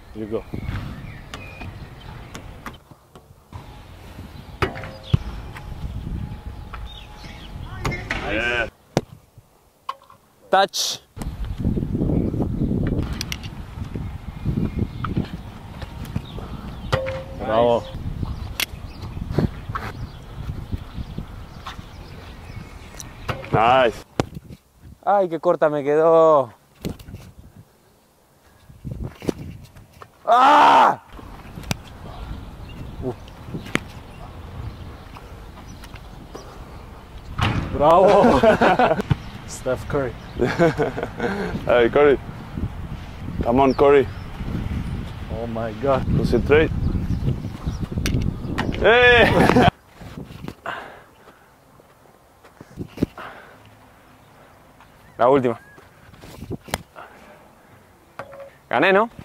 You go. Yeah. Touch. Bravo. Nice. Ay, qué corta me quedó. ¡Ah! Bravo. Steph Curry. Hey, Corey. Come on, Corey. Oh my God. Concentrate. Hey! La última. Gané, ¿no?